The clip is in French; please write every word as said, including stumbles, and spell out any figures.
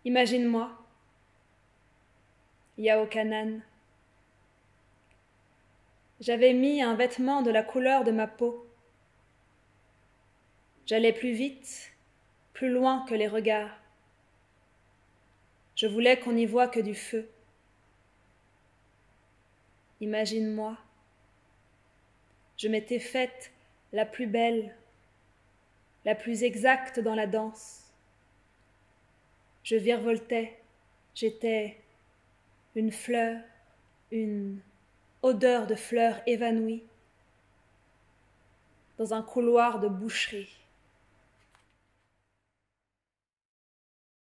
Imagine-moi, Yaokanan. J'avais mis un vêtement de la couleur de ma peau. J'allais plus vite, plus loin que les regards. Je voulais qu'on n'y voie que du feu. Imagine-moi, je m'étais faite la plus belle, la plus exacte dans la danse. Je virevoltais, j'étais une fleur, une odeur de fleurs évanouie, dans un couloir de boucherie.